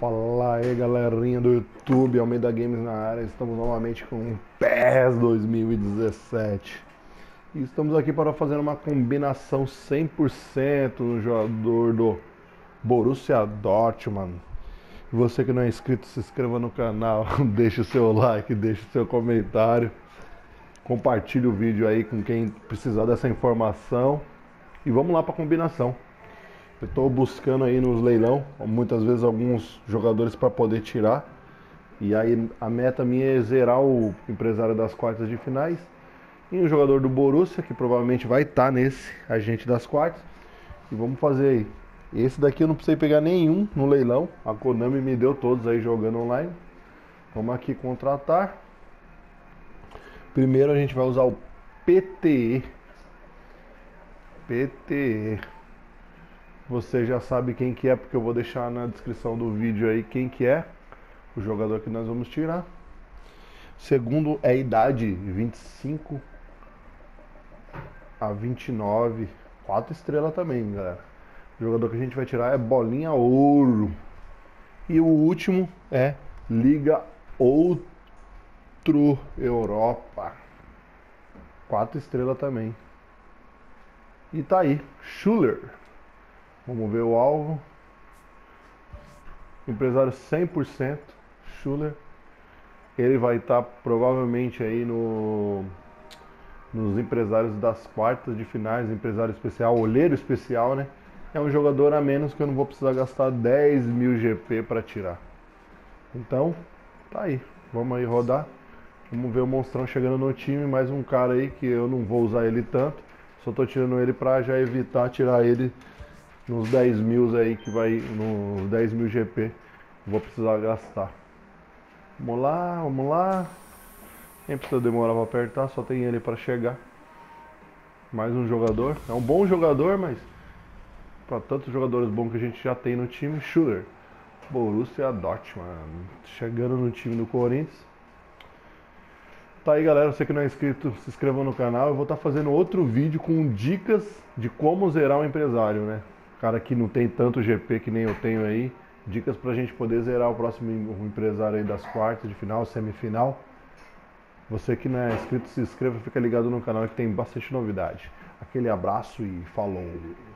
Fala aí, galerinha do YouTube, Almeida Games na área. Estamos novamente com o PES 2017 e estamos aqui para fazer uma combinação 100% no jogador do Borussia Dortmund. Você que não é inscrito, se inscreva no canal, deixe o seu like, deixe o seu comentário, compartilhe o vídeo aí com quem precisar dessa informação e vamos lá para a combinação. Eu estou buscando aí nos leilão, muitas vezes alguns jogadores para poder tirar. E aí a meta minha é zerar o empresário das quartas de finais. E um jogador do Borussia, que provavelmente vai estar nesse agente das quartas. E vamos fazer aí. Esse daqui eu não precisei pegar nenhum no leilão. A Konami me deu todos aí jogando online. Vamos aqui contratar. Primeiro a gente vai usar o PTE. PTE. Você já sabe quem que é, porque eu vou deixar na descrição do vídeo aí quem que é o jogador que nós vamos tirar. Segundo é a idade, 25 a 29, 4 estrelas também, galera. O jogador que a gente vai tirar é Bolinha Ouro. E o último é Liga Outro Europa, 4 estrelas também. E tá aí, Schuller. Vamos ver o alvo. Empresário 100%, Schuller. Ele vai estar provavelmente aí nos empresários das quartas de finais, empresário especial, olheiro especial, né? É um jogador a menos que eu não vou precisar gastar 10.000 GP para tirar. Então, tá aí. Vamos aí rodar. Vamos ver o monstrão chegando no time. Mais um cara aí que eu não vou usar ele tanto. Só tô tirando ele para já evitar tirar ele nos 10.000 aí, que vai nos 10.000 GP, vou precisar gastar. Vamos lá, vamos lá. Nem precisa demorar para apertar, só tem ele para chegar. Mais um jogador, é um bom jogador, mas para tantos jogadores bons que a gente já tem no time. Schuller, Borussia Dortmund, chegando no time do Corinthians. Tá aí, galera, você que não é inscrito, se inscreva no canal. Eu vou estar fazendo outro vídeo com dicas de como zerar um empresário, né? Cara que não tem tanto GP que nem eu tenho aí, dicas pra gente poder zerar o próximo empresário aí das quartas de final, semifinal. Você que não é inscrito, se inscreva, fica ligado no canal que tem bastante novidade. Aquele abraço e falou!